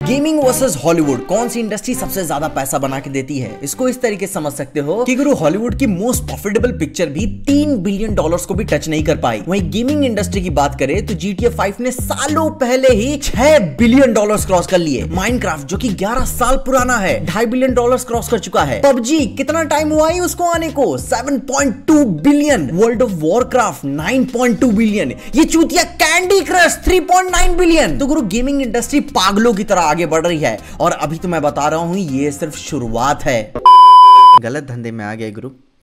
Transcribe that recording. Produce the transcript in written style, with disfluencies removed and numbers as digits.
Gaming versus Hollywood, कौन सी industry सबसे ज्यादा पैसा बना के देती है? इसको इस तरीके से समझ सकते हो कि गुरु हॉलीवुड की मोस्ट प्रॉफिटेबल पिक्चर भी $3 बिलियन को भी टच नहीं कर पाई। वहीं गेमिंग इंडस्ट्री की बात करें तो GTA 5 ने सालों पहले ही $6 बिलियन क्रॉस कर लिए। माइनक्राफ्ट जो कि 11 साल पुराना है, $2.5 बिलियन क्रॉस कर चुका है। पबजी कितना टाइम हुआ है उसको आने को? 7.2 billion. World of Warcraft 9.2 billion. ये चूतिया कैंडी क्रश 3.9 बिलियन। तो गुरु गेमिंग इंडस्ट्री पागलों की तरह आगे बढ़ रही है और अभी तो मैं बता रहा हूं ये सिर्फ शुरुआत है। गलत धंधे में आ गए गुरु।